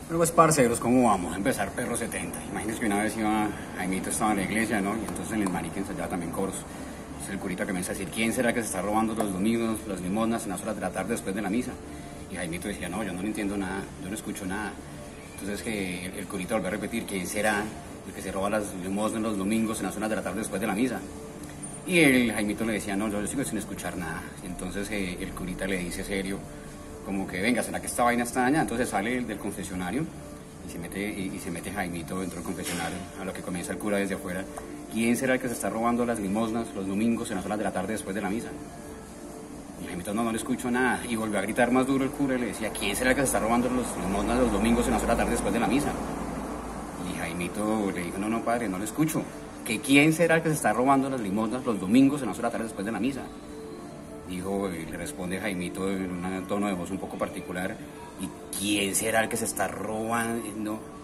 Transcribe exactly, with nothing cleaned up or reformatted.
Pero pues, parceros, ¿cómo vamos? A empezar Perro setenta. Imagínense que una vez iba, Jaimito estaba en la iglesia, ¿no? Y entonces en el marica ensayaba también coros. Entonces el curita comienza a decir, ¿quién será que se está robando los domingos, las limosnas en las horas de la tarde después de la misa? Y Jaimito decía, no, yo no entiendo nada, yo no escucho nada. Entonces que el, el curita volvió a repetir, ¿quién será el que se roba las limosnas los domingos en las horas de la tarde después de la misa? Y el Jaimito le decía, no, yo sigo sin escuchar nada. Y entonces eh, el curita le dice serio, como que venga, ¿será que esta vaina está dañada? Entonces sale del confesionario y se mete, y, y se mete Jaimito dentro del confesionario, a lo que comienza el cura desde afuera. ¿Quién será el que se está robando las limosnas los domingos en las horas de la tarde después de la misa? Y Jaimito, no, no le escucho nada. Y volvió a gritar más duro el cura y le decía, ¿quién será el que se está robando las limosnas los domingos en las horas de la tarde después de la misa? Y Jaimito le dijo, no, no, padre, no le escucho. ¿Que quién será el que se está robando las limosnas los domingos en las horas de la tarde después de la misa? Dijo, y le responde Jaimito en un tono de voz un poco particular, ¿y quién será el que se está robando